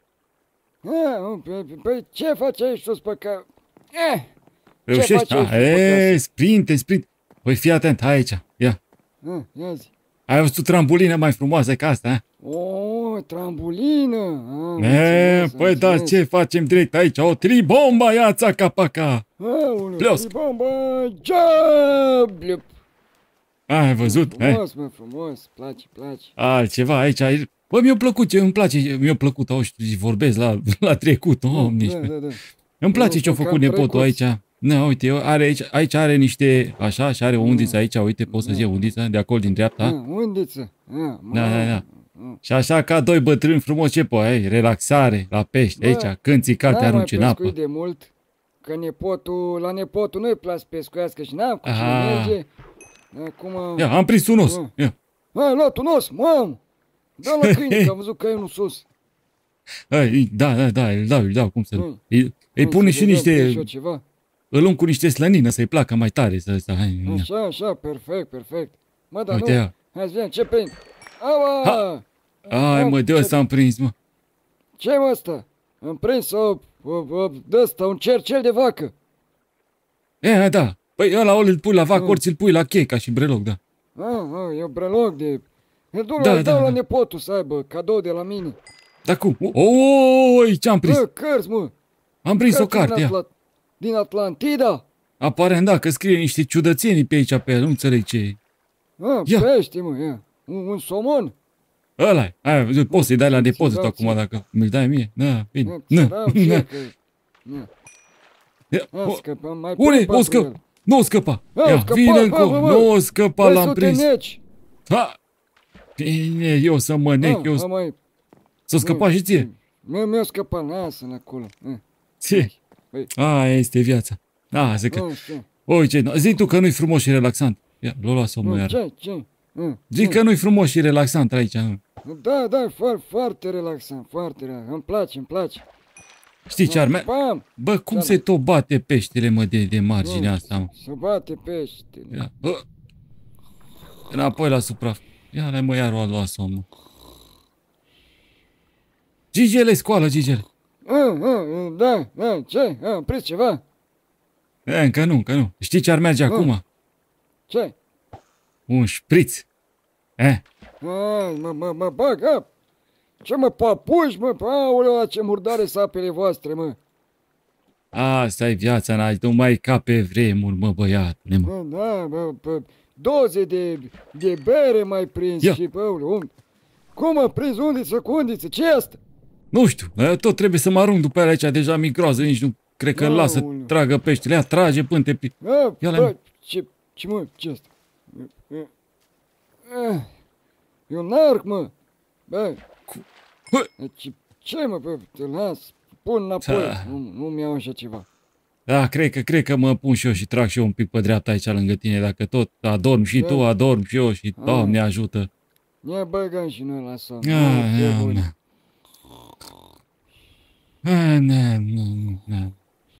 Păi ce faci aici sus, pe că... Reușești? Sprinte. Păi fii atent, hai aici, ia. Ia zi. Ai văzut o trambulină mai frumoasă ca asta, trambulină? Păi da, ce facem direct aici? O tribomba, ia țaca-paca! Pleos! Tribomba, jab! Ai văzut? Frumos, mă, frumos, place. Altceva aici, bă, mi-a plăcut, îmi place, mi-a plăcut, vorbesc la trecut, îmi place ce-a făcut nepotul aici. Nu, uite, aici are niște, așa, și are o undiță aici, uite, poți să zici undița, de acolo din dreapta. Undiță. Da. Și așa ca doi bătrâni frumos, ce poți, relaxare, la pești, aici, când ții cal, te arunci în apă. De mult. că la nepotul nu-i place să pescuiască și n-am cu cine merge. Acum... Ia, am prins un os. Ia. Ai luat un os, mamă! Da la câine, că am văzut că e unul sus. Da, îl dau, cum să nu. Îi pune și niște... Îl luăm cu niște slănină să-i placă mai tare. Așa, perfect. Mă, dar uite, nu, hai să vedem, ce prind? Aua! Ai, mă, de ăsta am prins, mă. Ce-i mă ăsta? Am prins de-ăsta, un cercel de vacă. Da. Păi ăla îl pui la vacă, ori ți-l pui la chei, ca și breloc, da. E un breloc de... Îl dau la nepotul să aibă cadou de la mine. Da cum? Oi, ce-am prins? Cărți, mă. Am prins o carte, ia. Din Atlantida? Aparent, da, că scrie niște ciudățenii pe aici, pe el, nu înțeleg ce e. Pește, mă, ia. Un somon? Ăla-i. Poți să-i dai la depozit acum, dacă mi-l dai mie. Da, bine. Une, o scăp. Nu o scăpa. Ia, vină încă. Nu o scăpa, l-am prins. Ha! Bine, eu să mă nec, eu să scăpa și ție. Mi-a scăpat, lasă-l acolo. Ce? Aia este viața. Uite, zi tu că nu-i frumos și relaxant. Ia, l-o luat somnul iară. Ce? Zic că nu-i frumos și relaxant aici. Da, foarte relaxant, foarte relaxant. Îmi place. Știi ce ar Bă, cum se tot bate peștele, mă, de marginea asta, mă? Se bate peștele. Înapoi la suprafață. Ia, mă, iar o luat somnul. Gigele, scoală, Gigele. Da, ce? Am prins ceva? Încă nu. Știi ce ar merge acum? Ce? Un șpriț. Mă bag, ce mă, papuși, mă, aoleu, ce murdare s apele voastre, mă. Asta-i viața, n-ai, nu mai ca pe vremuri, mă, băiatule, mă. Da, doze de bere mai prins și, cum mă prins, undiță, ce e asta? Nu știu, tot trebuie să mă arunc după el aici, deja mi groază, nici nu cred că îl lasă, tragă peștele, ia, trage până te pic. Ce mă, ce asta? E un arc, mă. Bă, ce mă, te las, pun înapoi, nu-mi iau așa ceva. Da, cred că mă pun și eu și trag și eu un pic pe dreapta aici lângă tine, dacă tot adorm și tu, adorm și eu și Doamne ajută. Ne băgăm și noi la somn. Na.